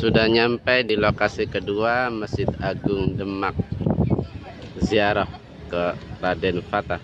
Sudah nyampe di lokasi kedua, Masjid Agung Demak, ziarah ke Raden Fatah.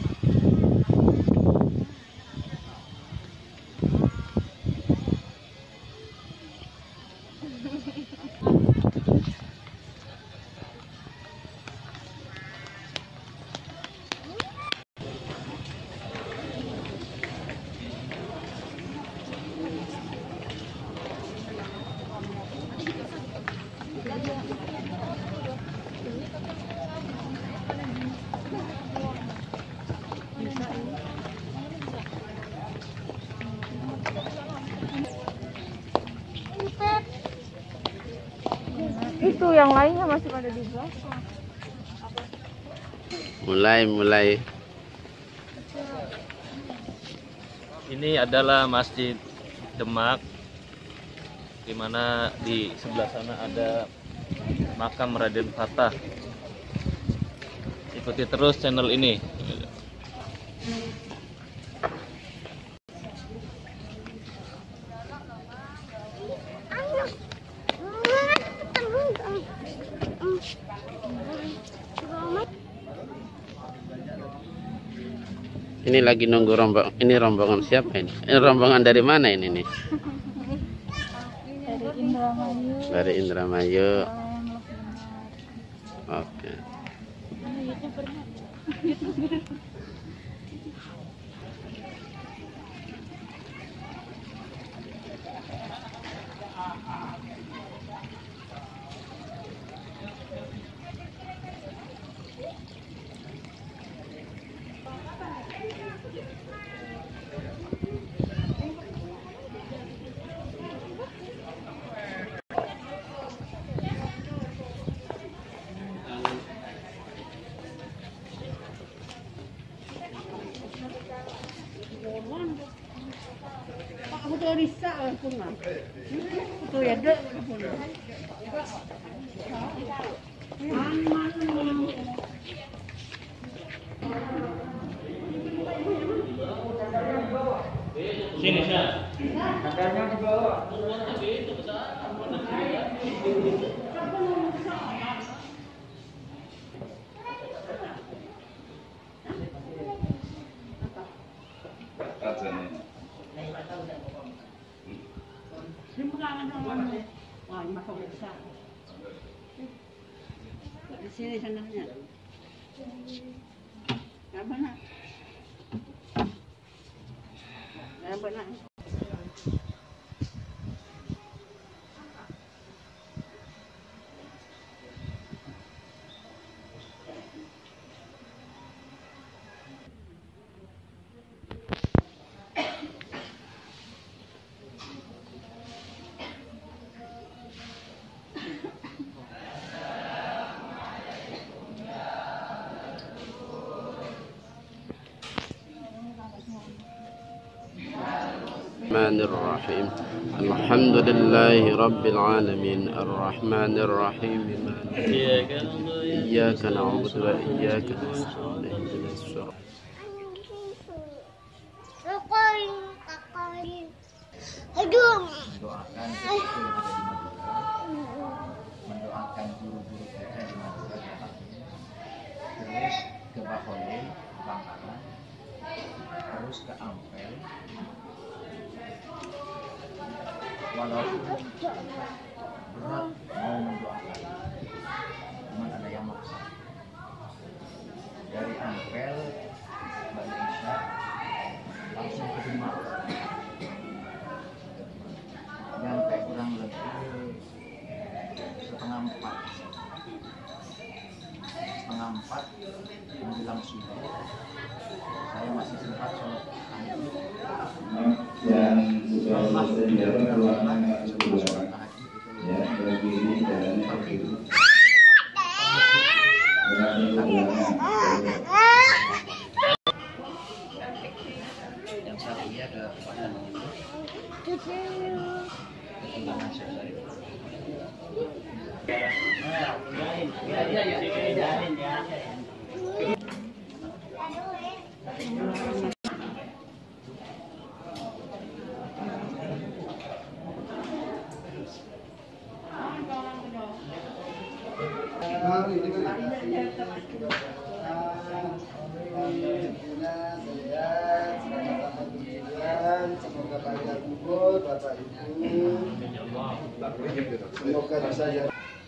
Itu yang lainnya masih pada di belakang. Mulai. Ini adalah Masjid Demak, di mana di sebelah sana ada makam Raden Fatah. Ikuti terus channel ini. Ini lagi nunggu rombongan. Ini rombongan siapa ini? Ini rombongan dari mana ini nih? Dari Indramayu. Dari Indramayu. Oke. Sini, Syah. Katanya dibawa. Di sini sandalnya. Enggak benar. Enggak benar. Bismillahirrahmanirrahim. Alhamdulillahi rabbil alamin. Arrahmanir rahim. Iyyaka na'budu wa iyyaka nasta'in. Ihdinas siratal Mendoakan guru-guru kita di madrasah, terus ke Baholim, Bangkalan, terus ke Ampel. Walaupun berat mau mendoakan, cuman ada yang maksa. Dari Ampel, Mbak Isya langsung ke DEMAK. Nyampe kurang lebih setengah empat menjelang subuh. Saya masih sempat sholat dan sudah selesai jalan ruangan kedua ya, berdiri dan berdiri yang saat ini ada pasangan itu tinggal masuk saya. Semoga panjang umur Bapak Ibu. Semoga bisa ya.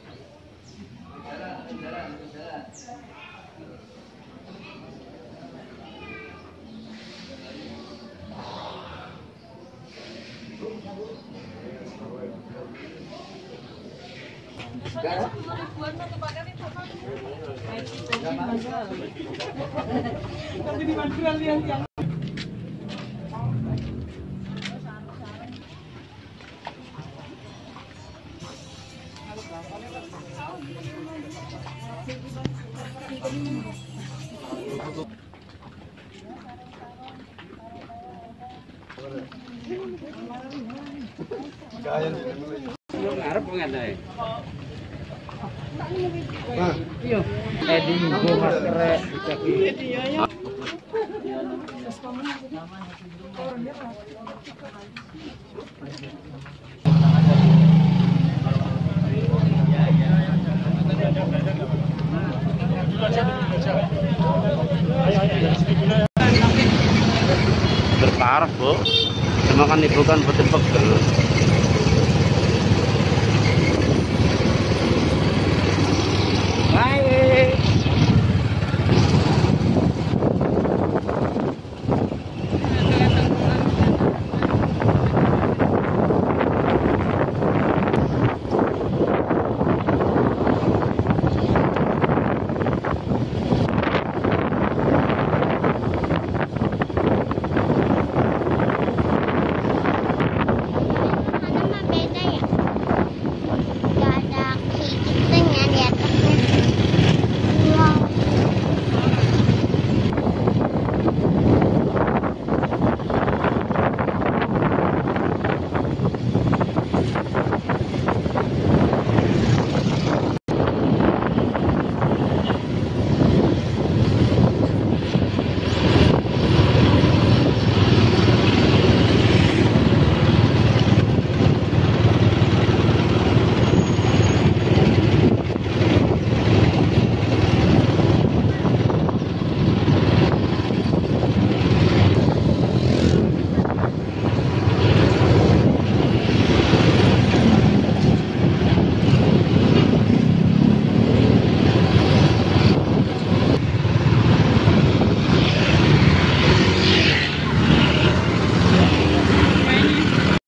Ngarep pengen ae. Berparah bu, cuma kan ibu kan betul-betul